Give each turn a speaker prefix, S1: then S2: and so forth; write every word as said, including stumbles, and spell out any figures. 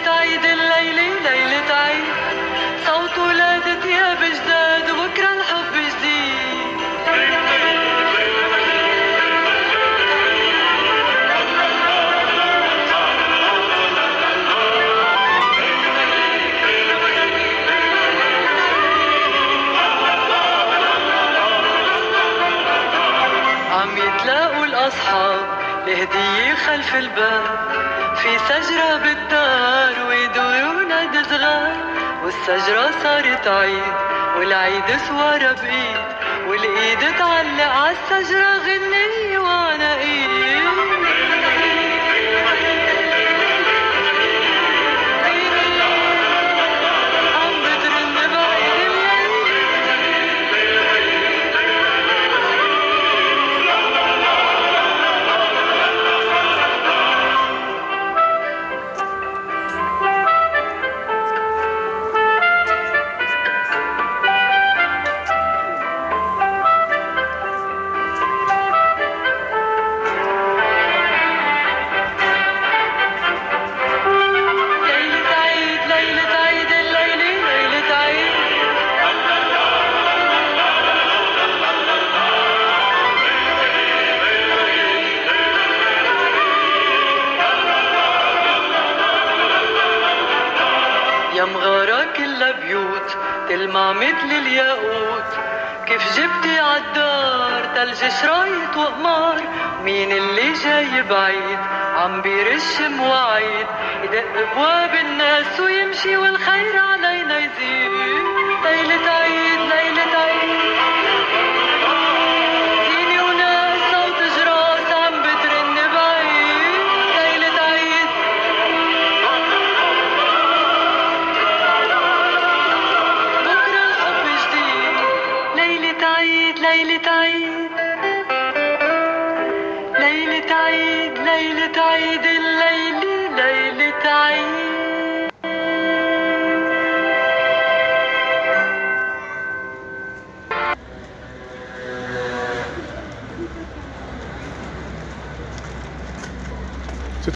S1: ليلة عيد الليلة ليلة عيد، صوت ولادة ثياب جداد وبكرة الحب جديد. عم يتلاقوا الأصحاب لهدية خلف الباب، في شجرة بالدار ويدوروا ولاد صغار، والشجرة صارت عيد والعيد سوارة بإيد، والإيد تعلق عالشجرة غنية وعناقيد. يا مغارة كلها بيوت تلمع مثل الياقوت، كيف جبتي عالدار تلج شرايط وقمار، مين اللي جاي بعيد عم بيرش مواعيد، يدق بواب الناس ويمشي والخير علينا.